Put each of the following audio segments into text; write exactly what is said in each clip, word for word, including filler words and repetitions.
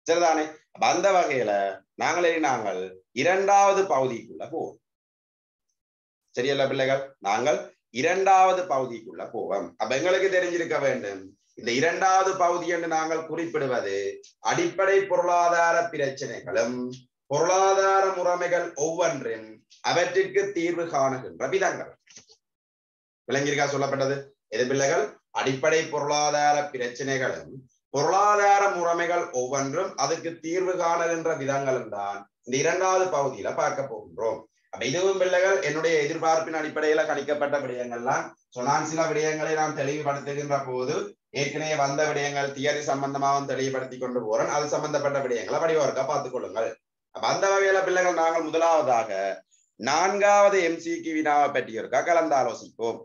சரிதானே? அந்த வகையில நாங்களே நாங்கள் இரண்டாவது பகுதிக்குள்ள போவோம். சரியல்ல பிள்ளைகள்? நாங்கள் இரண்டாவது பகுதிக்குள்ள போவோம். அப்ப எங்களுக்கு தெரிஞ்சிருக்க வேண்டும், இந்த இரண்டாவது பகுதி என்று நாங்கள் குறிப்பிடுவது அடிப்படை பொருளாதார பிரச்சனைகளும் பொருளாதார முறைமைகள் ஒவ்வொன்றும் அவற்றிற்கு தீர்வு காணுகின்ற விதங்கள். விளங்கியிருக்கா சொல்லப்பட்டது? எது பிள்ளைகள்? அடிப்படை பொருளாதார பிரச்சனைகளும் பொருளாதார முறைமைகள் ஒவ்வொன்றும் அதுக்கு தீர்வு காணுகின்ற விதங்களும் தான் இந்த இரண்டாவது பகுதியில பார்க்க போகின்றோம். அப்ப இதுவும் பிள்ளைகள் என்னுடைய எதிர்பார்ப்பின் அடிப்படையில கணிக்கப்பட்ட விடயங்கள்லாம். நான் சில விடயங்களை நான் தெளிவுபடுத்துகின்ற போது ஏற்கனவே வந்த விடயங்கள் தியரி சம்பந்தமாகவும் தெளிவுபடுத்தி கொண்டு போறேன். அது சம்பந்தப்பட்ட விடயங்களை வடிவா பார்த்துக் கொள்ளுங்கள். அப்ப அந்த வகையில பிள்ளைகள் நாங்கள் முதலாவதாக நான்காவது எம்சிக்கு வினாவை பற்றி இருக்கா கலந்து ஆலோசிப்போம்.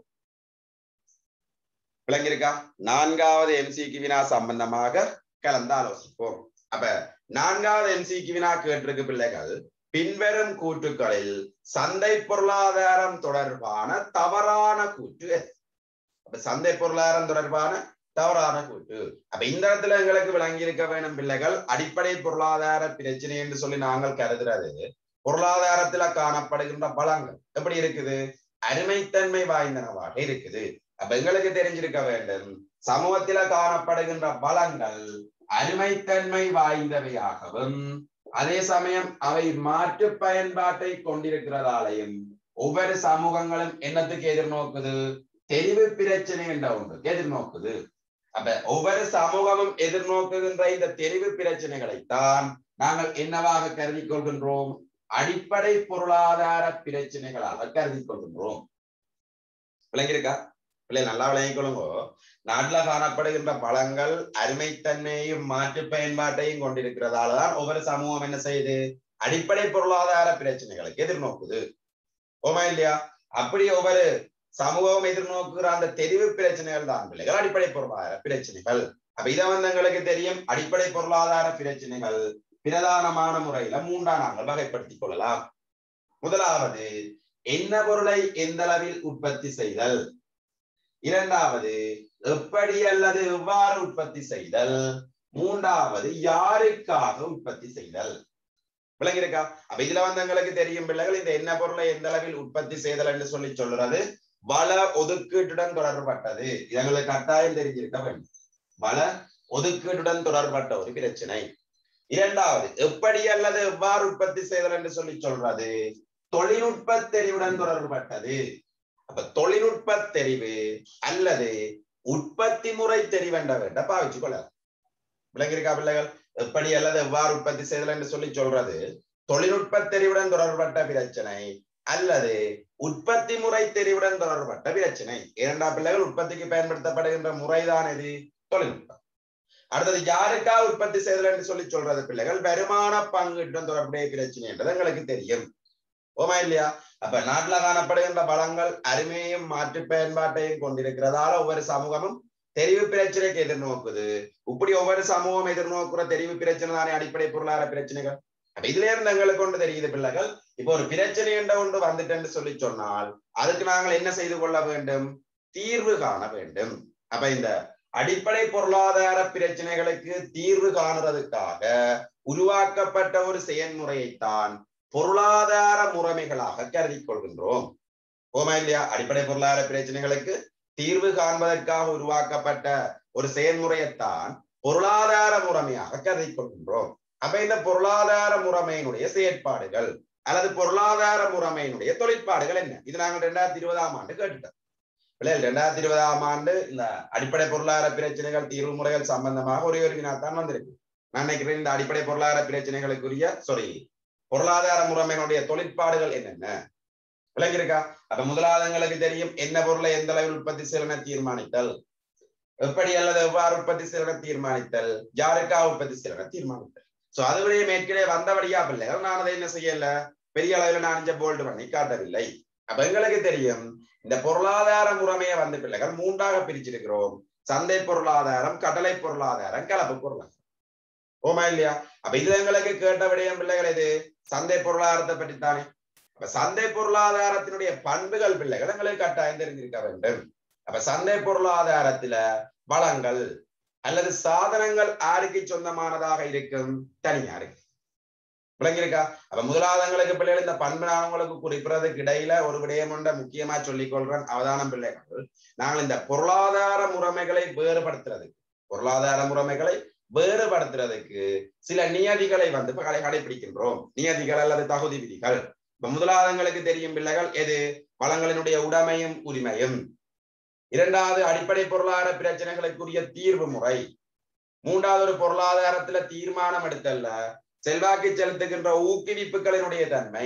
விளங்கியிருக்கா? நான்காவது எம்சிக்கு வினா சம்பந்தமாக கலந்து ஆலோசிப்போம். அப்ப நான்காவது எம்சிக்கு வினா கேட்டிருக்கு பிள்ளைகள், பின்வரும் கூற்றுக்களில் சந்தை பொருளாதாரம் தொடர்பான தவறான கூற்று. அப்ப சந்தை பொருளாதாரம் தொடர்பான தவறான கூற்று. அப்ப இந்த இடத்துல எங்களுக்கு விளங்கி இருக்க வேணும் பிள்ளைகள், அடிப்படை பொருளாதார பிரச்சனை என்று சொல்லி நாங்கள் கருதுறது பொருளாதாரத்துல காணப்படுகின்ற பலங்கள் எப்படி இருக்குது? அருமைத்தன்மை வாய்ந்தனவாக இருக்குது. அப்ப எங்களுக்கு தெரிஞ்சிருக்க வேண்டும், சமூகத்தில காணப்படுகின்ற பலங்கள் அருமைத்தன்மை வாய்ந்தவையாகவும் அதே சமயம் அவை மாற்று பயன்பாட்டை கொண்டிருக்கிறதாலையும் ஒவ்வொரு சமூகங்களும் என்னத்துக்கு எதிர்நோக்குது? தெரிவு பிரச்சனை என்ற ஒன்று எதிர்நோக்குது. அப்ப ஒவ்வொரு சமூகமும் எதிர்நோக்குகின்ற இந்த தெரிவு பிரச்சனைகளைத்தான் நாங்கள் என்னவாக கருதி கொள்கின்றோம்? அடிப்படை பொருளாதார பிரச்சனைகளாக கருதி கொள்கின்றோம். விளங்கியிருக்கா? இல்லை, நல்லா விளங்கிக் கொள்ளுங்கோ. நாட்டுல காணப்படுகின்ற பலங்கள் அருமைத்தன்மையையும் மாற்று பயன்பாட்டையும் கொண்டிருக்கிறதாலதான் ஒவ்வொரு சமூகம் என்ன செய்யுது? அடிப்படை பொருளாதார பிரச்சனைகளுக்கு எதிர்நோக்குது. ஓமா இல்லையா? அப்படி ஒவ்வொரு சமூகம் எதிர்நோக்குகிற அந்த தெரிவு பிரச்சனைகள் தான் பிள்ளைகள் அடிப்படை பொருளாதார பிரச்சனைகள். அப்ப இதை வந்து எங்களுக்கு தெரியும், அடிப்படை பொருளாதார பிரச்சனைகள் பிரதானமான முறையில மூன்றா நாங்கள் வகைப்படுத்திக் கொள்ளலாம். முதலாவது, என்ன பொருளை எந்த அளவில் உற்பத்தி செய்தல். இரண்டாவது, எப்படி அல்லது எவ்வாறு உற்பத்தி செய்தல். மூன்றாவது, யாருக்காக உற்பத்தி செய்தல். விளங்கியிருக்கா? அப்ப இதுல வந்து எங்களுக்கு தெரியும் பிள்ளைகள், இந்த என்ன பொருளை எந்த அளவில் உற்பத்தி செய்தல் என்று சொல்லி சொல்றது வள ஒதுக்கீட்டுடன் தொடர்பட்டது. இது எங்களுக்கு கட்டாயம் தெரிஞ்சிருக்க வேண்டும். வள ஒதுக்கீட்டுடன் தொடர்பட்ட ஒரு பிரச்சனை. இரண்டாவது, எப்படி அல்லது எவ்வாறு உற்பத்தி செய்தல் என்று சொல்லி சொல்றது தொழில்நுட்ப தெரிவுடன் தொடர்பட்டது. அப்ப தொழில்நுட்ப தெரிவு அல்லது உற்பத்தி முறை தெரிவு என்ற வேண்ட பாவிச்சு கொள்ளலாம். விளங்கியிருக்கா பிள்ளைகள்? எப்படி அல்லது எவ்வாறு உற்பத்தி செய்தல் என்று சொல்லி சொல்றது தொழில்நுட்ப தெரிவுடன் தொடர்பட்ட பிரச்சனை அல்லது உற்பத்தி முறை தெரிவுடன் தொடர்பட்ட பிரச்சனை. இரண்டாம் பிள்ளைகள், உற்பத்திக்கு பயன்படுத்தப்படுகின்ற முறைதான் எது? தொழில்நுட்பம். அடுத்தது, யாருக்கா உற்பத்தி செய்தல் என்று சொல்லி சொல்றது பிள்ளைகள் வருமான பங்குடன் தொடர்புடைய பிரச்சனை என்றது எங்களுக்கு தெரியும். ஓமா இல்லையா? அப்ப நாட்டுல காணப்படுகின்ற பலங்கள் அருமையும் மாற்று பயன்பாட்டையும் கொண்டிருக்கிறதால ஒவ்வொரு சமூகமும் தெரிவு பிரச்சனைக்கு எதிர்நோக்குது. இப்படி ஒவ்வொரு சமூகம் எதிர்நோக்குற தெரிவு பிரச்சனை தானே அடிப்படை பொருளாதார பிரச்சனைகள். அப்ப இதுல இருந்து எங்களுக்கு கொண்டு தெரியுது பிள்ளைகள், இப்போ ஒரு பிரச்சனை என்ற ஒன்று வந்துட்டு சொல்லி சொன்னால் அதுக்கு நாங்கள் என்ன செய்து கொள்ள வேண்டும்? தீர்வு காண வேண்டும். அப்ப இந்த அடிப்படை பொருளாதார பிரச்சனைகளுக்கு தீர்வு காணுறதுக்காக உருவாக்கப்பட்ட ஒரு செயல்முறையைத்தான் பொருளாதார முறைமைகளாக கருதி கொள்கின்றோம். ஓமா இல்லையா? அடிப்படை பொருளாதார பிரச்சனைகளுக்கு தீர்வு காண்பதற்காக உருவாக்கப்பட்ட ஒரு செயல்முறையைத்தான் பொருளாதார முறைமையாக கருதி கொள்கின்றோம். அப்ப இந்த பொருளாதார முறைமையினுடைய செயற்பாடுகள் அல்லது பொருளாதார முறைமையினுடைய தொழிற்பாடுகள் என்ன? இது நாங்கள் இரண்டாயிரத்தி இருபதாம் ஆண்டு கேட்டுட்டோம். பிள்ளைகள், இரண்டாயிரத்தி இருபதாம் ஆண்டு இந்த அடிப்படை பொருளாதார பிரச்சனைகள் தீர்வு முறைகள் சம்பந்தமாக ஒரே ஒரு வினாத்தான் வந்திருக்கு. நான் நினைக்கிறேன் இந்த அடிப்படை பொருளாதார பிரச்சனைகளுக்குரிய சாரி பொருளாதார முறைமையினுடைய தொழிற்பாடுகள் என்னென்ன விளங்கியிருக்கா? அப்ப முதலாளங்களுக்கு தெரியும், என்ன பொருளை எந்த அளவில் உற்பத்தி செய்யல தீர்மானித்தல், எப்படி அல்லது எவ்வாறு உற்பத்தி செய்யல தீர்மானித்தல், யாருக்காக உற்பத்தி செய்யல தீர்மானித்தல். சோ அதுவரையே மேற்கே வந்தபடியா பிள்ளைகள் நான் அதை என்ன செய்யல பெரிய அளவில் நான் இங்க போல்டு பண்ணி காட்டவில்லை. அப்ப எங்களுக்கு தெரியும், இந்த பொருளாதார முறைமையை வந்து பிள்ளைகள் மூன்றாக பிரிச்சிருக்கிறோம். சந்தை பொருளாதாரம், கடலை பொருளாதாரம், கலப்பு பொருளாதாரம். ஓமா இல்லையா? அப்ப இது எங்களுக்கு கேட்ட விடயம் பிள்ளைகள் இது சந்தை பொருளாதாரத்தை பற்றித்தானே. அப்ப சந்தை பொருளாதாரத்தினுடைய பண்புகள் பிள்ளைகள் எங்களுக்கு கட்டாயம் தெரிஞ்சிருக்க வேண்டும். அப்ப சந்தை பொருளாதாரத்துல வளங்கள் அல்லது சாதனங்கள் யாருக்கு சொந்தமானதாக இருக்கும்? தனியாருக்கு. விளங்கியிருக்கா? அப்ப முதலாதங்களுக்கு பிள்ளைகள் இந்த பண்பு நான் உங்களுக்கு குறிப்பிடுறதுக்கு இடையில ஒரு விடயம் ஒன்றை முக்கியமா சொல்லிக் கொள்றேன். அவதானம் பிள்ளைகள், நாங்கள் இந்த பொருளாதார முறைமைகளை வேறுபடுத்துறதுக்கு பொருளாதார முறைமைகளை வேறுபடுத்துறதுக்கு சில நியதிகளை வந்து கடைபிடிக்கின்றோம். நியதிகள் அல்லது தகுதி விதிகள். இப்ப முதலாதங்களுக்கு தெரியும் பிள்ளைகள், எது? வளங்களினுடைய உடைமையும் உரிமையும். இரண்டாவது, அடிப்படை பொருளாதார பிரச்சனைகளுக்குரிய தீர்வு முறை. மூன்றாவது, ஒரு பொருளாதாரத்துல தீர்மானம் எடுத்தல்ல செல்வாக்கு செலுத்துகின்ற ஊக்குவிப்புகளினுடைய தன்மை.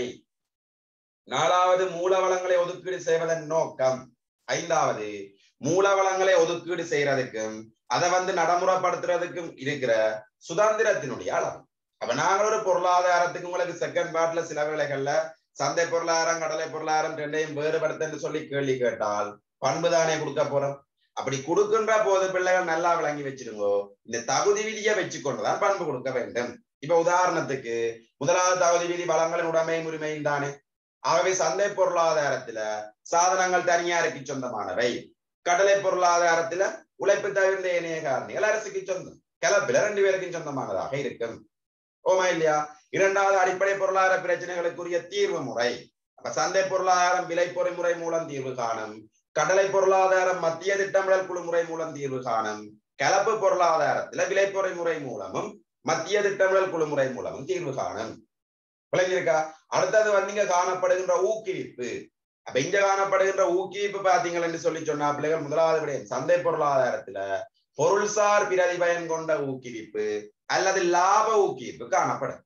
நாலாவது, மூலவளங்களை ஒதுக்கீடு செய்வதன் நோக்கம். ஐந்தாவது, மூலவளங்களை ஒதுக்கீடு செய்யறதுக்கும் அதை வந்து நடைமுறைப்படுத்துறதுக்கும் இருக்கிற சுதந்திரத்தினுடைய அளவு. அப்ப நாங்கள் ஒரு பொருளாதாரத்துக்கு உங்களுக்கு செகண்ட் பார்ட்ல சில வேளைகள்ல சந்தை பொருளாதாரம் கடலை பொருளாதாரம் ரெண்டையும் வேறுபடுத்த சொல்லி கேள்வி கேட்டால் பண்புதானே கொடுக்க போறோம். அப்படி கொடுக்கின்ற போது பிள்ளைகள் நல்லா விளங்கி வச்சிருங்கோ, இந்த தகுதி விதியை வச்சுக்கொண்டுதான் பண்பு கொடுக்க வேண்டும். இப்ப உதாரணத்துக்கு முதலாவது தகுதி விதி வளங்களின் உடைமையும் உரிமையும் தானே. ஆகவே சந்தை பொருளாதாரத்துல சாதனங்கள் தனியாருக்கு சொந்தமானவை, கடலை பொருளாதாரத்துல உழைப்பு தவிர்ந்த இணைய காரணிகள் அரசுக்கு சொந்தம், கலப்பில ரெண்டு பேருக்கும் சொந்தமானதாக இருக்கும். ஓமா இல்லையா? இரண்டாவது, அடிப்படை பொருளாதார பிரச்சனைகளுக்குரிய தீர்வு முறை. அப்ப சந்தை பொருளாதாரம் விலை பொறிமுறை மூலம் தீர்வு காணும், கடலை பொருளாதாரம் மத்திய திட்டமிடல் குழு முறை மூலம் தீர்வு காணும், கலப்பு பொருளாதாரத்துல விலை பொறிமுறை மூலமும் மத்திய திட்டமிடல் குழு முறை மூலமும் தீர்வு காணும். விளங்கியிருக்கா? அடுத்தது வந்து இங்க காணப்படுகின்ற ஊக்குவிப்பு. அப்ப இங்க காணப்படுகின்ற ஊக்குவிப்பு பாத்தீங்கன்னு சொல்லி சொன்னா பிள்ளைகள், முதலாவது விடயம் சந்தை பொருளாதாரத்துல பொருள்சார் பிரதிபயன் கொண்ட ஊக்குவிப்பு அல்லது லாப ஊக்குவிப்பு காணப்படும்.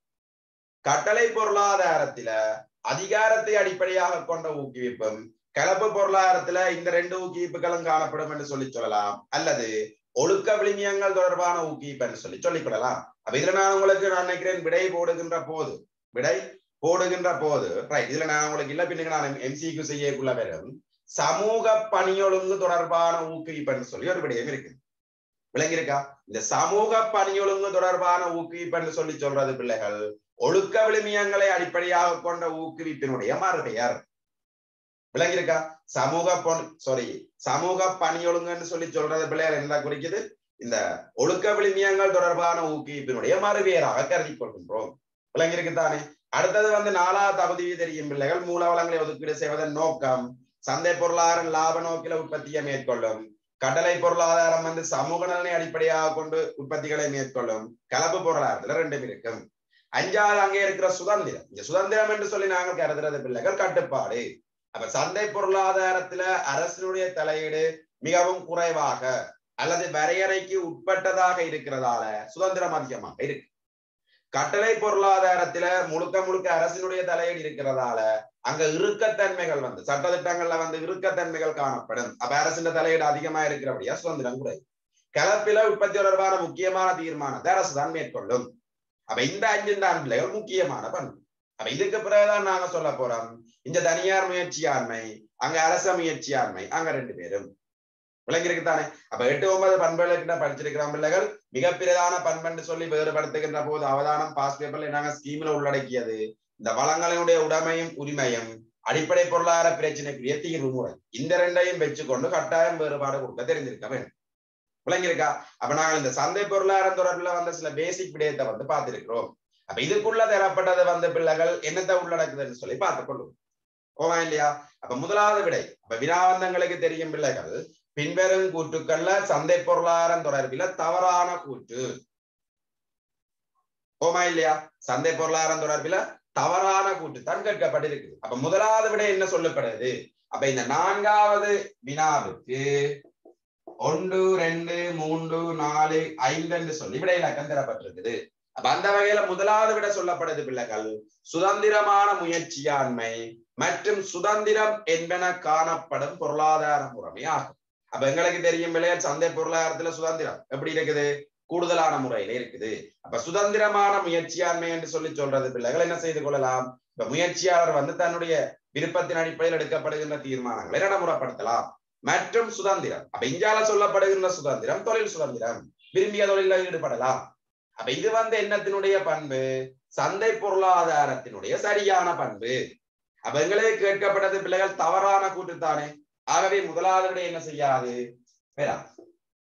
கட்டளை பொருளாதாரத்துல அதிகாரத்தை அடிப்படையாக கொண்ட ஊக்குவிப்பும், கலப்பு பொருளாதாரத்துல இந்த ரெண்டு ஊக்குவிப்புகளும் காணப்படும் என்று சொல்லி சொல்லலாம். அல்லது ஒழுக்க விளிமியங்கள் தொடர்பான ஊக்குவிப்பு என்று சொல்லி சொல்லிக்கொள்ளலாம். அப்ப இதுல நான் உங்களுக்கு நான் நினைக்கிறேன் விடை போடுகின்ற போது விடை போடுகின்ற போது ரைட், இதுல நான் உங்களுக்கு இல்ல பின்னுக்கு நான் எம்சிக்கு செய்யக்குள்ள வரும் சமூக பணியொழுங்கு தொடர்பான ஊக்குவிப்பு என்று சொல்லி ஒரு விடயம் இருக்கு. விளங்கியிருக்கா? இந்த சமூக பணியொழுங்கு தொடர்பான ஊக்குவிப்பு சொல்லி சொல்றது பிள்ளைகள் ஒழுக்க விளிமியங்களை அடிப்படையாக கொண்ட ஊக்குவிப்பினுடைய மறுபெயர். விளங்கியிருக்கா? சமூக பொன் சாரி சமூக பணியொழுங்குன்னு சொல்லி சொல்றது பிள்ளைகள் என்ன குறிக்குது? இந்த ஒழுக்க விளிமியங்கள் தொடர்பான ஊக்குவிப்பினுடைய மறுபெயராக கருதி கொள்கின்றோம். விளங்கியிருக்கு தானே? அடுத்தது வந்து நாலாவது தகுதி தெரியும் பிள்ளைகள், மூலவளங்களை ஒதுக்கீடு செய்வதன் நோக்கம். சந்தை பொருளாதாரம் லாப நோக்கில உற்பத்தியை மேற்கொள்ளும், கடலை பொருளாதாரம் வந்து சமூக நலனை அடிப்படையாக கொண்டு உற்பத்திகளை மேற்கொள்ளும், கலப்பு பொருளாதாரத்துல ரெண்டும் இருக்கும். அஞ்சாவது அங்கே இருக்கிற சுதந்திரம். இந்த சுதந்திரம் என்று சொல்லி நாங்கள் கருதுறது பிள்ளைகள் கட்டுப்பாடு. அப்ப சந்தை பொருளாதாரத்துல அரசினுடைய தலையீடு மிகவும் குறைவாக அல்லது வரையறைக்கு உட்பட்டதாக இருக்கிறதால சுதந்திரம் அதிகமாக இருக்கு. கட்டளை பொருளாதாரத்துல முழுக்க முழுக்க அரசினுடைய தலையீடு இருக்கிறதால அங்க இறுக்கத்தன்மைகள் வந்து சட்டத்திட்டங்கள்ல வந்து இறுக்கத்தன்மைகள் காணப்படும். அப்ப அரசின் தலையீடு அதிகமா இருக்கிறபடியா சுதந்திரம் குறை. கலப்பில உற்பத்தி தொடர்பான முக்கியமான தீர்மானத்தை அரசுதான் மேற்கொள்ளும். அப்ப இந்த அஞ்சு தான் பிள்ளைகள் முக்கியமான பண்பு. அப்ப இதுக்கு பிறகுதான் நாங்க சொல்ல போறோம் இந்த தனியார் முயற்சியாண்மை, அங்க அரச முயற்சியாண்மை, அங்க ரெண்டு பேரும். விளங்கிருக்கு தானே? அப்ப எட்டு ஒன்பது பண்புகளுக்கிட்ட படிச்சிருக்கிற பிள்ளைகள் மிக பிரதான பண்பு சொல்லி வேறுபடுத்துகின்ற போது அவதானம் பாஸ் பேப்பர்ல நாங்க ஸ்கீம்ல உள்ளடக்கியது இந்த வளங்களினுடைய உடைமையும் உரிமையும் அடிப்படை பொருளாதார பிரச்சனைக்குரிய தீர்வு முறை. இந்த ரெண்டையும் வச்சுக்கொண்டு கட்டாயம் வேறுபாடு கொடுக்க தெரிஞ்சிருக்க வேண்டும். விளங்கியிருக்கா? அப்ப நாங்கள் இந்த சந்தை பொருளாதாரம் தொடர்பில் வந்த சில பேசிக் விடயத்தை வந்து பார்த்திருக்கிறோம். அப்ப இதுக்குள்ள தரப்பட்டது வந்த பிள்ளைகள் என்னத்தை உள்ளடக்குதுன்னு சொல்லி பார்த்துக் கொள்ளும். ஓமா இல்லையா? அப்ப முதலாவது விடை, அப்ப வினாவந்தங்களுக்கு தெரியும் பிள்ளைகள், பின்வரும் கூற்றுக்கள்ல சந்தை பொருளாதாரம் தொடர்பில தவறான கூற்று. ஓமா இல்லையா? சந்தை பொருளாதாரம் தொடர்பில தவறான கூற்று தான் கேட்கப்பட்டிருக்கு. அப்ப முதலாவது விடை என்ன சொல்லப்படுது? அப்ப இந்த நான்காவது வினாவுக்கு ஒன்று ரெண்டு மூன்று நாலு ஐந்து என்று சொல்லி விடை இலக்கம் தரப்பட்டிருக்குது. அப்ப அந்த வகையில முதலாவது விட சொல்லப்படுது பிள்ளைகள் சுதந்திரமான முயற்சியாண்மை மற்றும் சுதந்திரம் என்பன காணப்படும் பொருளாதார முறைமை ஆகும். அப்ப எங்களுக்கு தெரியும் பிள்ளைகள் சந்தை பொருளாதாரத்துல சுதந்திரம் எப்படி இருக்குது? கூடுதலான முறையில இருக்குது. அப்ப சுதந்திரமான முயற்சியாண்மை என்று சொல்லி சொல்றது பிள்ளைகள் என்ன செய்து கொள்ளலாம்? இப்ப முயற்சியாளர் வந்து தன்னுடைய விருப்பத்தின் அடிப்படையில் எடுக்கப்படுகின்ற தீர்மானங்களை நடைமுறைப்படுத்தலாம். மற்றும் சுதந்திரம், அப்ப இந்தியால சொல்லப்படுகின்ற சுதந்திரம் தொழில் சுதந்திரம், விரும்பிய தொழில ஈடுபடலாம். அப்ப இது வந்து என்னத்தினுடைய பண்பு? சந்தை பொருளாதாரத்தினுடைய சரியான பண்பு. அப்ப எங்களே கேட்கப்பட்டது பிள்ளைகள் தவறான கூற்றுத்தானே. ஆகவே முதலாவது என்ன செய்யாது?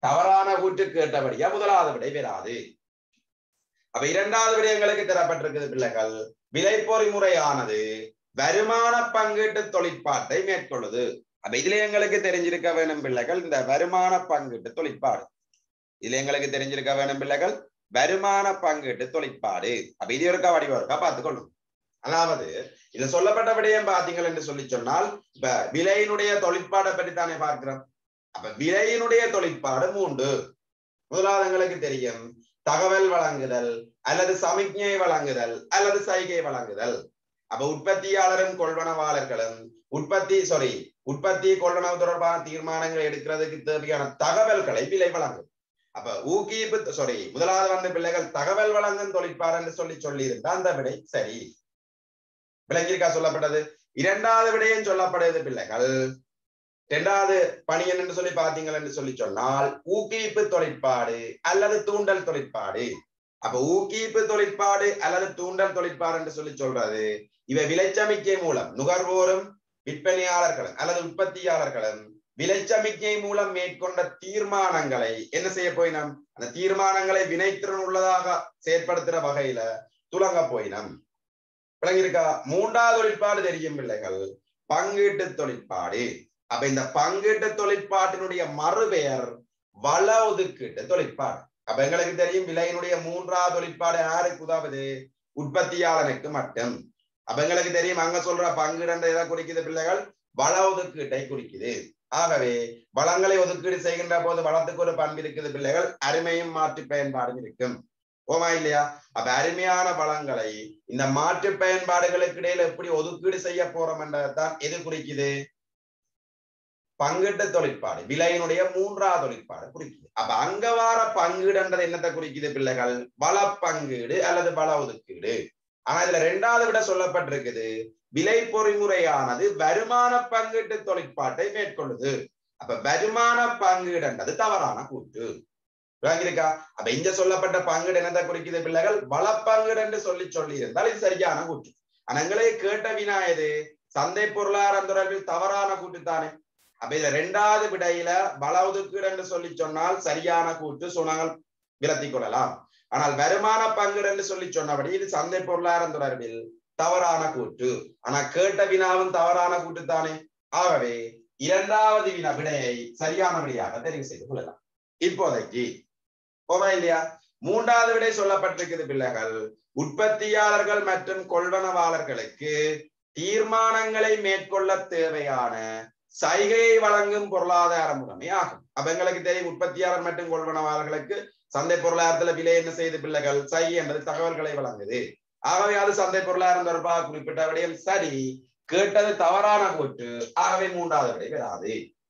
தவறான கூற்று கேட்டபடியா முதலாவது விடை பெறாது. அப்ப இரண்டாவது விடை எங்களுக்கு தரப்பட்டிருக்கிறது பிள்ளைகள், விலை பொறிமுறையானது வருமான பங்கீட்டு தொழிற்பாட்டை மேற்கொள்ளுது. அப்ப இதுல எங்களுக்கு தெரிஞ்சிருக்க வேணும் பிள்ளைகள் இந்த வருமான பங்கீட்டு தொழிற்பாடு. இதுல எங்களுக்கு தெரிஞ்சிருக்க வேணும் பிள்ளைகள் வருமான பங்கீட்டு தொழிற்பாடு. அப்ப இது இருக்கா வடிவம் இருக்கா பார்த்துக்கொள்ளும். அதாவது இது சொல்லப்பட்ட விடயம் பார்த்தீங்கள் என்று சொல்லி சொன்னால் இப்ப விலையினுடைய தொழிற்பாடை பற்றி தானே பார்க்கிறோம். அப்ப விலையினுடைய தொழிற்பாடு மூன்று. முதலாவது எங்களுக்கு தெரியும் தகவல் வழங்குதல் அல்லது சமிக்ஞை வழங்குதல் அல்லது சைகை வழங்குதல். அப்ப உற்பத்தியாளரும் கொள்வனவாளர்களும் உற்பத்தி சாரி உற்பத்தி கொள்வனவு தொடர்பான தீர்மானங்களை எடுக்கிறதுக்கு தேவையான தகவல்களை விலை வழங்கும். அப்ப ஊக்குவிப்பு சாரி முதலாவது வந்த பிள்ளைகள் தகவல் வழங்கும் தொழிற்பாடு என்று சொல்லி சொல்லி இருந்தா அந்த விடை சரி. விளங்கியிருக்கா சொல்லப்பட்டது. இரண்டாவது விடையும் சொல்லப்படுது பிள்ளைகள் இரண்டாவது பணியன் என்று சொல்லி பார்த்தீங்கள் என்று சொல்லி சொன்னால் ஊக்குவிப்பு தொழிற்பாடு அல்லது தூண்டல் தொழிற்பாடு. அப்ப ஊக்குவிப்பு தொழிற்பாடு அல்லது தூண்டல் தொழிற்பாடு என்று சொல்லி சொல்றது இவை விளைச்சமிக்கை மூலம் நுகர்வோரும் விற்பனையாளர்களும் அல்லது உற்பத்தியாளர்களும் விளைச்சமிக்கை மூலம் மேற்கொண்ட தீர்மானங்களை என்ன செய்ய போயினம், அந்த தீர்மானங்களை வினைத்திறன் உள்ளதாக செயற்படுத்துற வகையில துலங்க போயினம். விளங்கியிருக்கா. மூன்றாவது தொழிற்பாடு தெரியும் பிள்ளைகள் பங்கீட்டு தொழிற்பாடு. அப்ப இந்த பங்கீட்டு தொழிற்பாட்டினுடைய மறுபெயர் வள ஒதுக்கீட்டு தொழிற்பாடு. அப்ப எங்களுக்கு தெரியும் விலையினுடைய மூன்றாவது தொழிற்பாடு யாருக்கு உதவுது, உற்பத்தியாளனுக்கு மட்டும். அப்ப எங்களுக்கு தெரியும் அங்க சொல்ற பங்கீடு எதை குறிக்குது பிள்ளைகள், வள ஒதுக்கீட்டை குறிக்குது. ஆகவே வளங்களை ஒதுக்கீடு செய்கின்ற போது வளத்துக்கு ஒரு பண்பு இருக்குது பிள்ளைகள், அருமையும் மாற்று பயன்பாடும் இருக்கும். ஓமா இல்லையா. அப்ப அருமையான வளங்களை இந்த மாற்று பயன்பாடுகளுக்கு இடையில எப்படி ஒதுக்கீடு செய்ய போறோம் என்றதான் எது குறிக்குது, பங்கீட்டு தொழிற்பாடு விலையினுடைய மூன்றாவது தொழிற்பாடு குறிக்குது. அப்ப அங்க வார பங்கீடுன்றது என்னத்தை குறிக்குது பிள்ளைகள், வள பங்கீடு அல்லது வள ஒதுக்கீடு. ஆனா இதுல ரெண்டாவது விட சொல்லப்பட்டிருக்குது விலை பொறிமுறையானது வருமான பங்கீட்டு தொழிற்பாட்டை மேற்கொள்ளுது. அப்ப வருமான பங்கீடுன்றது தவறான கூற்று. விளங்கியிருக்கா. அப்ப இங்க சொல்லப்பட்ட பங்கீடு என்னத்தை குறிக்குது பிள்ளைகள், வள பங்கீடு என்று சொல்லி சொல்லி இருந்தால் இது சரியான கூற்று. ஆனா எங்களே கேட்ட வினா எது, சந்தை பொருளாதாரம் தொடர்பில் தவறான கூற்று தானே. அப்ப இதுல ரெண்டாவது விடையில வள ஒதுக்கீடு என்று சொல்லி சொன்னால் சரியான கூற்று சொன்னாங்கள் விலத்தி கொள்ளலாம். ஆனால் வருமான பங்கீடு என்று சொல்லி சொன்னபடி இது சந்தை பொருளாதாரம் தொடர்பில் தவறான கூற்று. ஆனா கேட்ட வினாவும் தவறான கூற்று தானே. ஆகவே இரண்டாவது வினா விடையை சரியான விடையாக தெரிவு செய்து கொள்ளலாம். இப்போதைக்கு போவா இல்லையா. மூன்றாவது விடை சொல்லப்பட்டிருக்கிறது பிள்ளைகள், உற்பத்தியாளர்கள் மற்றும் கொள்வனவாளர்களுக்கு தீர்மானங்களை மேற்கொள்ள தேவையான சைகையை வழங்கும் பொருளாதார முறைமை ஆகும். அப்ப எங்களுக்கு தெரியும் உற்பத்தியாளர் மற்றும் கொள்வனவாளர்களுக்கு சந்தை பொருளாதாரத்துல விலை என்ன செய்து பிள்ளைகள், சைகை என்பது தகவல்களை வழங்குது. ஆகவே அது சந்தை பொருளாதாரம் தொடர்பாக குறிப்பிட்ட விடயம் சரி. கேட்டது தவறான கூற்று. ஆகவே மூன்றாவது விடை பெறாது.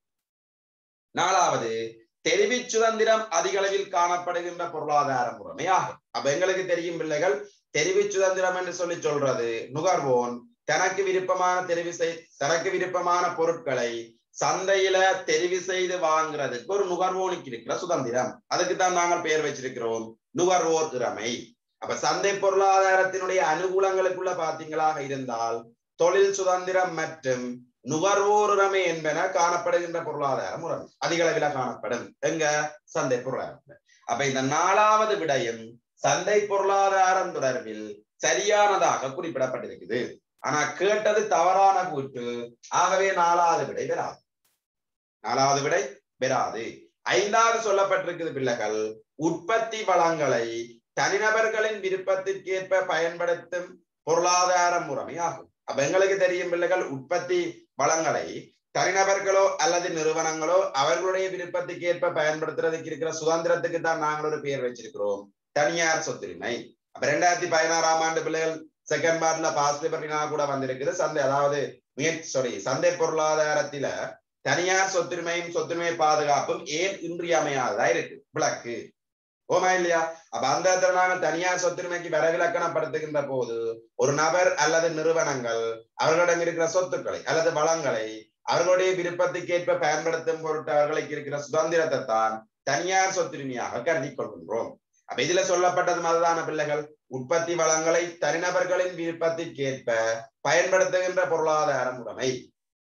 நாலாவது தெரிவி சுதந்திரம் அதிக அளவில் காணப்படுகின்ற பொருளாதார முறைமை ஆகும். அப்ப எங்களுக்கு தெரியும் பிள்ளைகள் தெரிவி சுதந்திரம் என்று சொல்லி சொல்றது நுகர்வோன் தனக்கு விருப்பமான தெரிவு செய் தனக்கு விருப்பமான பொருட்களை சந்தையில தெரிவு செய்து வாங்குறதுக்கு ஒரு நுகர்வோனுக்கு இருக்கிற சுதந்திரம். அதுக்குத்தான் நாங்கள் பெயர் வச்சிருக்கிறோம் நுகர்வோர் திறமை. அப்ப சந்தை பொருளாதாரத்தினுடைய அனுகூலங்களுக்குள்ள பாத்தீங்களாக இருந்தால் தொழில் சுதந்திரம் மற்றும் நுகர்வோர் உரிமை என்பன காணப்படுகின்ற பொருளாதார முறை அதிக அளவில் காணப்படும் எங்க சந்தை பொருளாதாரம். அப்ப இந்த நாலாவது விடயம் சந்தை பொருளாதாரம் தொடர்பில் சரியானதாக குறிப்பிடப்பட்டிருக்குது. ஆனா கேட்டது தவறான கூற்று. ஆகவே நாலாவது விடை பெறாது. நாலாவது விடை பெறாது. ஐந்தாவது சொல்லப்பட்டிருக்குது பிள்ளைகள், உற்பத்தி வளங்களை தனிநபர்களின் விருப்பத்திற்கேற்ப பயன்படுத்தும் பொருளாதார முறைமை ஆகும். அப்ப எங்களுக்கு தெரியும் பிள்ளைகள் உற்பத்தி வளங்களை தனிநபர்களோ அல்லது நிறுவனங்களோ அவர்களுடைய விருப்பத்துக்கு ஏற்ப பயன்படுத்துறதுக்கு இருக்கிற சுதந்திரத்துக்கு தான் நாங்கள் ஒரு பெயர் வச்சிருக்கிறோம் தனியார் சொத்துரிமை. அப்ப ரெண்டாயிரத்தி பதினாறாம் ஆண்டு பிள்ளைகள் செகண்ட் பார்ட்ல பாஸ் பேப்பர்னா கூட வந்திருக்குது சந்தை அதாவது சாரி சந்தை பொருளாதாரத்தில தனியார் சொத்துரிமையும் சொத்துரிமை பாதுகாப்பும் ஏன் இன்றியமையாததா இருக்கு விளக்கு. ஓமா இல்லையா. அப்ப அந்த இடத்துல நாங்கள் தனியார் சொத்துரிமைக்கு வரவிலக்கணப்படுத்துகின்ற போது ஒரு நபர் அல்லது நிறுவனங்கள் அவர்களிடம் இருக்கிற சொத்துக்களை அல்லது வளங்களை அவர்களுடைய விருப்பத்துக்கு ஏற்ப பயன்படுத்தும் பொருட்டு அவர்களுக்கு இருக்கிற சுதந்திரத்தை தான் தனியார் சொத்துரிமையாக கருதி கொள்கின்றோம். அப்ப இதுல சொல்லப்பட்டது மாதிரிதான பிள்ளைகள், உற்பத்தி வளங்களை தனிநபர்களின் விருப்பத்திற்கு ஏற்ப பயன்படுத்துகின்ற பொருளாதார முறைமை.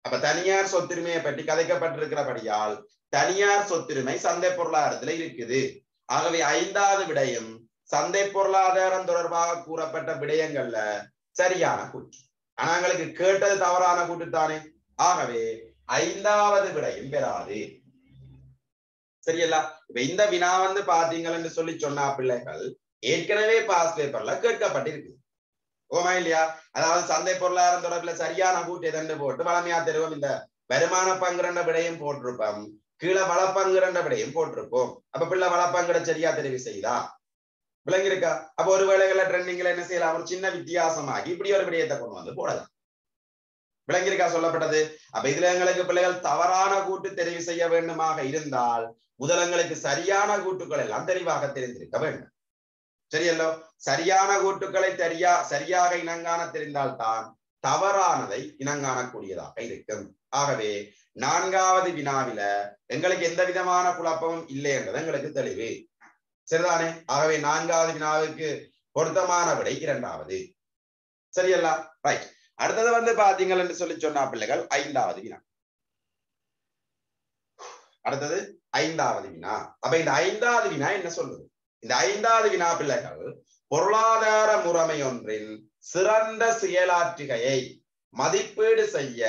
அப்ப தனியார் சொத்துரிமையை பற்றி கதைக்கப்பட்டிருக்கிறபடியால் தனியார் சொத்துரிமை சந்தை பொருளாதாரத்துல இருக்குது. ஆகவே ஐந்தாவது விடயம் சந்தை பொருளாதாரம் தொடர்பாக கூறப்பட்ட விடயங்கள்ல சரியான கூற்று. ஆனா எங்களுக்கு கேட்டது தவறான கூட்டுத்தானே. ஆகவே ஐந்தாவது விடயம் பெறாது. சரியல்ல. இப்ப இந்த வினா வந்து பாத்தீங்கன்னு சொல்லி சொன்னா பிள்ளைகள் ஏற்கனவே பாஸ் பேப்பர்ல கேட்கப்பட்டிருக்கு. ஓமா இல்லையா? அதாவது சந்தை பொருளாதாரம் தொடர்பில் சரியான கூட்டு எதென்று போட்டு வளமையா தெரியும். இந்த வருமான பங்குரண்ட விடையும் போட்டிருப்போம், கீழே வளப்பங்குரண்ட விடையும் போட்டிருப்போம். அப்ப பிள்ளை வளப்பங்குட சரியா தெரிவு செய்தா விளங்கி இருக்கா? அப்ப ஒரு வேளைகளை ட்ரெண்டிங்ல என்ன செய்யலாம், ஒரு சின்ன வித்தியாசமாகி இப்படி ஒரு விடயத்தை கொண்டு வந்து போடலாம். விளங்கியிருக்கா சொல்லப்பட்டது? அப்ப இதுல எங்களுக்கு பிள்ளைகள் தவறான கூட்டு தெரிவு செய்ய வேண்டுமாக இருந்தால் முதலங்களுக்கு சரியான கூட்டுக்கள் எல்லாம் தெளிவாக தெரிந்திருக்க வேண்டும். சரியல்லோ? சரியான கூட்டுக்களை தெரியா சரியாக இனங்காண தெரிந்தால்தான் தவறானதை இனங்காணக்கூடியதாக இருக்கும். ஆகவே நான்காவது வினாவில எங்களுக்கு எந்த விதமான குழப்பமும் இல்லை என்றது எங்களுக்கு தெளிவு. சரிதானே? ஆகவே நான்காவது வினாவுக்கு பொருத்தமான விடை இரண்டாவது. சரியல்ல? ரைட். அடுத்தது வந்து பாத்தீங்கள் என்று சொல்லி சொன்னா பிள்ளைகள் ஐந்தாவது வினா. அடுத்தது ஐந்தாவது வினா. அப்ப இந்த ஐந்தாவது வினா என்ன சொல்லுது? இந்த ஐந்தாவது வினா பிள்ளைகள் பொருளாதார முறைமை ஒன்றின் சிறந்த செயலாற்றுகையை மதிப்பீடு செய்ய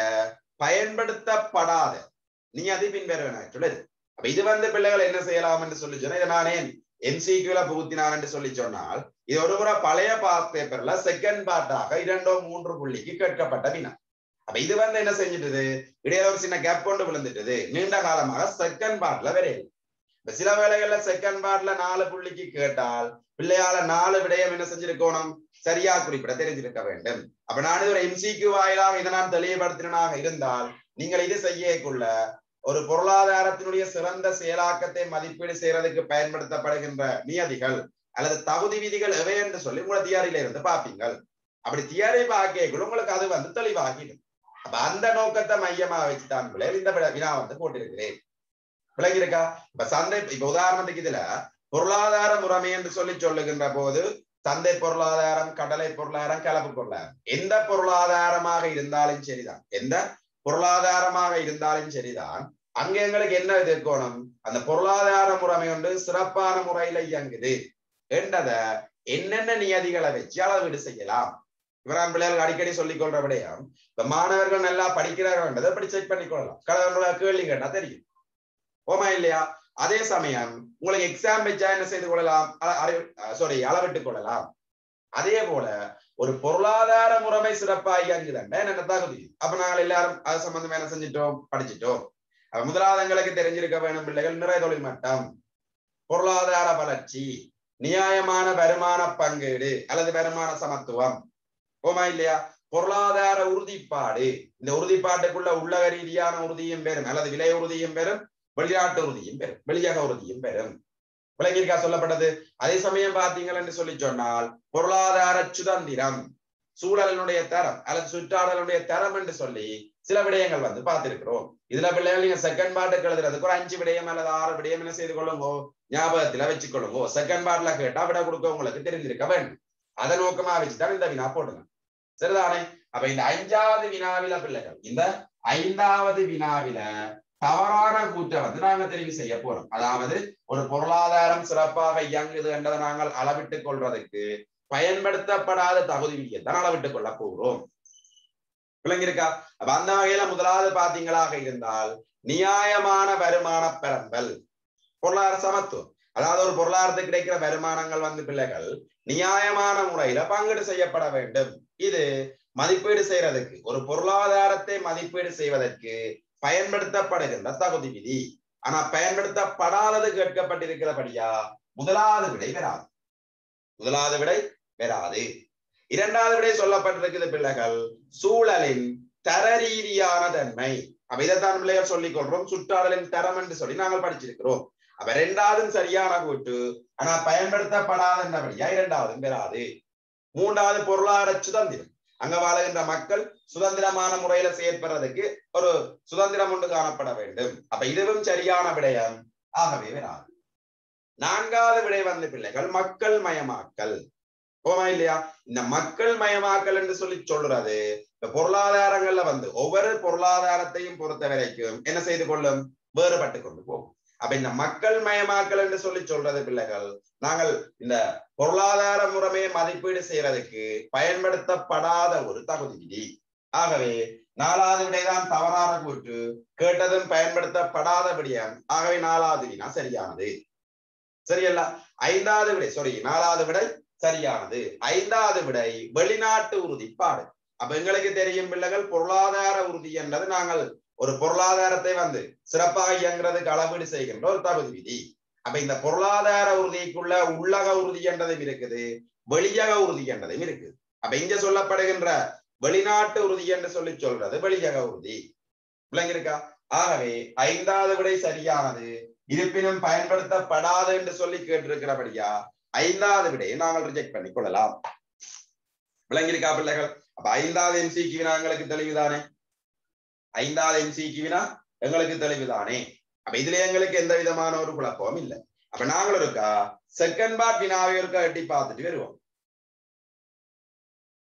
பயன்படுத்தப்படாத நீ அது பின்வருவது. அப்ப இது வந்து பிள்ளைகள் என்ன செய்யலாம் என்று சொல்லி சொன்னா, இதை நானே எம்சிக்யூல புகுத்தினான் என்று சொல்லி சொன்னால் இது ஒரு முறை பழைய பாஸ் பேப்பர்ல செகண்ட் பார்ட்டாக இரண்டோ மூன்று புள்ளிக்கு கேட்கப்பட்ட வினா. அப்ப இது வந்து என்ன செஞ்சிட்டது, இடையில ஒரு சின்ன கேப் கொண்டு விழுந்துட்டது. நீண்ட காலமாக செகண்ட் பார்ட்ல வரையும். இப்ப சில வேளைகள்ல செகண்ட் பார்ட்ல நாலு புள்ளிக்கு கேட்டால் பிள்ளையால நாலு விடயம் என்ன செஞ்சிருக்கணும், சரியா குறிப்பிட தெரிஞ்சிருக்க வேண்டும். அப்ப நான் ஒரு எம்சிக்யூ வாயிலாக இதை நான் தெளிவுபடுத்தினாக இருந்தால் நீங்கள் இது செய்யக்குள்ள ஒரு பொருளாதாரத்தினுடைய சிறந்த செயலாக்கத்தை மதிப்பீடு செய்யறதுக்கு பயன்படுத்தப்படுகின்ற நியதிகள் அல்லது தகுதி விதிகள் எவை என்று சொல்லி உங்களை தியாரியில இருந்து பார்ப்பீங்கள். அப்படி தியாரி பார்க்கக்குள்ள உங்களுக்கு அது வந்து தெளிவாகிடும். அப்ப அந்த நோக்கத்தை மையமா வச்சுதான் பிள்ளைகள் இந்த வினா வந்து போட்டிருக்கிறேன். விளங்கி இருக்கா? இப்ப சந்தை இப்ப உதாரணத்துக்கு இதுல பொருளாதார முறைமை என்று சொல்லி சொல்லுகின்ற போது சந்தை பொருளாதாரம், கடலை பொருளாதாரம், கலப்பு பொருளாதாரம், எந்த பொருளாதாரமாக இருந்தாலும் சரிதான், எந்த பொருளாதாரமாக இருந்தாலும் சரிதான், அங்க எங்களுக்கு என்ன இருக்கணும், அந்த பொருளாதார முறைமை ஒன்று சிறப்பான முறையில இயங்குது என்றத என்னென்ன நியதிகளை வச்சு அளவீடு செய்யலாம். இவரான் பிள்ளைகள் அடிக்கடி சொல்லிக் கொள்ற விடயம், இப்ப மாணவர்கள் நல்லா படிக்கிறார்கள் அப்படி செக் பண்ணி கொள்ளலாம். கடவுளோட கேள்வி கேட்டா தெரியும். ஓமா இல்லையா? அதே சமயம் உங்களுக்கு எக்ஸாம் வச்சா என்ன செய்து கொள்ளலாம், சாரி அளவிட்டுக் கொள்ளலாம். அதே போல ஒரு பொருளாதார முறைமை சிறப்பா இயங்குதுன்னா என்ன தகுதி. அப்ப நாங்கள் எல்லாரும் அது சம்பந்தமா என்ன செஞ்சிட்டோம், படிச்சுட்டோம். அப்ப முதலாவது எங்களுக்கு தெரிஞ்சிருக்க வேணும் பிள்ளைகள் நிறை தொழில் மட்டம், பொருளாதார வளர்ச்சி, நியாயமான வருமான பங்கீடு அல்லது வருமான சமத்துவம். ஓமா இல்லையா? பொருளாதார உறுதிப்பாடு, இந்த உறுதிப்பாட்டுக்குள்ள உள்ளக ரீதியான உறுதியும் பெறும் அல்லது விலை உறுதியும் பெறும், வெளிநாட்டு உறுதியும் பெறும், வெளியக உறுதியும் பெறும். விளங்கியிருக்கா சொல்லப்பட்டது? அதே சமயம் பார்த்தீங்கள் என்று சொல்லி சொன்னால் பொருளாதார சுதந்திரம், சூழலினுடைய தரம் அல்லது சுற்றாடலுடைய தரம் என்று சொல்லி சில விடயங்கள் வந்து பார்த்திருக்கிறோம். இதுல பிள்ளைகள் நீங்க செகண்ட் பார்ட்டுக்கு எழுதுறதுக்கு ஒரு அஞ்சு விடயம் அல்லது ஆறு விடயம் என்ன செய்து கொள்ளுங்கோ, ஞாபகத்துல வச்சுக்கொள்ளுங்கோ. செகண்ட் பார்ட்ல கேட்டா விட கொடுக்க உங்களுக்கு தெரிஞ்சிருக்க வேண்டும். அதை நோக்கமா வச்சுதான் இந்த வினா போடுங்க. சரிதானே? அப்ப இந்த அஞ்சாவது வினாவில பிள்ளைகள் இந்த ஐந்தாவது வினாவில தவறான கூற்றை வந்து நாங்க தெரிவு செய்ய போறோம். அதாவது ஒரு பொருளாதாரம் சிறப்பாக இயங்குது என்றதை நாங்கள் அளவிட்டுக் கொள்றதுக்கு பயன்படுத்தப்படாத தகுதி விதியைத்தான் அளவிட்டுக் கொள்ள போகிறோம். விளங்கியிருக்கா? அப்ப அந்த வகையில முதலாவது பாத்தீங்களாக இருந்தால் நியாயமான வருமான பெறம்பல், பொருளாதார சமத்துவம். அதாவது ஒரு பொருளாதாரத்துக்கு கிடைக்கிற வருமானங்கள் வந்து பிள்ளைகள் நியாயமான முறையில பங்கீடு செய்யப்பட வேண்டும். இது மதிப்பீடு செய்யறதுக்கு, ஒரு பொருளாதாரத்தை மதிப்பீடு செய்வதற்கு பயன்படுத்தப்படுகின்ற தகுதி விதி. ஆனா பயன்படுத்தப்படாதது கேட்கப்பட்டிருக்கிறபடியா முதலாவது விடை பெறாது. முதலாவது விடை பெறாது. இரண்டாவது விடை சொல்லப்பட்டிருக்கிறது பிள்ளைகள் சூழலின் தர ரீதியான தன்மை. அப்ப இதைத்தான் பிள்ளைகள் சொல்லிக் கொள்றோம், சுற்றாடலின் தரம் என்று சொல்லி நாங்கள் படிச்சிருக்கிறோம். அப்ப இரண்டாவதும் சரியான கூட்டு, ஆனா பயன்படுத்தப்படாதபடியா இரண்டாவதும் பெறாது. மூன்றாவது பொருளாதார சுதந்திரம், அங்க வாழுகின்ற மக்கள் சுதந்திரமான முறையில செயற்படுறதுக்கு ஒரு சுதந்திரம் ஒன்று காணப்பட வேண்டும். அப்ப இதுவும் சரியான விடயம், ஆகவே வராது. நான்காவது விடை வந்து பிள்ளைகள் மக்கள் மயமாக்கல். போமா இல்லையா? இந்த மக்கள் மயமாக்கல் என்று சொல்லி சொல்றது இந்த பொருளாதாரங்கள்ல வந்து ஒவ்வொரு பொருளாதாரத்தையும் பொறுத்த வரைக்கும் என்ன செய்து கொள்ளும் வேறுபட்டு கொண்டு போகும். அப்ப இந்த மக்கள் மயமாக்கல் என்று சொல்லி சொல்றது பிள்ளைகள் நாங்கள் இந்த பொருளாதார முறைமையை மதிப்பீடு செய்யறதுக்கு பயன்படுத்தப்படாத ஒரு தகுதி விதி. ஆகவே நாலாவது விடைதான் தவறான கூற்று, கேட்டதும் பயன்படுத்தப்படாத விடயம். ஆகவே நாலாவது வினா சரியானது. சரியல்ல? ஐந்தாவது விடை சாரி நாலாவது விடை சரியானது. ஐந்தாவது விடை வெளிநாட்டு உறுதிப்பாடு. அப்ப எங்களுக்கு தெரியும் பிள்ளைகள் பொருளாதார உறுதி என்றது நாங்கள் ஒரு பொருளாதாரத்தை வந்து சிறப்பாக இயங்குறதுக்கு அளவீடு செய்கின்ற ஒரு தகுதி விதி. அப்ப இந்த பொருளாதார உறுதிக்குள்ள உள்ளக உறுதி என்றதும் இருக்குது, வெளியக உறுதி என்றதும் இருக்குது. அப்ப இங்க சொல்லப்படுகின்ற வெளிநாட்டு உறுதி என்று சொல்லி சொல்றது வெளியக உறுதி. விளங்கிருக்கா? ஆகவே ஐந்தாவது விடை சரியானது. இருப்பினும் பயன்படுத்தப்படாது என்று சொல்லி கேட்டிருக்கிறபடியா ஐந்தாவது விடையை நாங்கள் ரிஜெக்ட் பண்ணி கொள்ளலாம். விளங்கிருக்கா பிள்ளைகள்? அப்ப ஐந்தாவது எம்சிக்கு வினா எங்களுக்கு தெளிவுதானே? ஐந்தாவது எம்சிக்கு வினா எங்களுக்கு தெளிவுதானே? அப்ப இதுல எங்களுக்கு எந்த விதமான ஒரு குழப்பமும் இல்லை. அப்ப நாங்களும் இருக்கா செகண்ட் பார்ட் வினாவை இருக்கா எட்டி பார்த்துட்டு வருவோம்.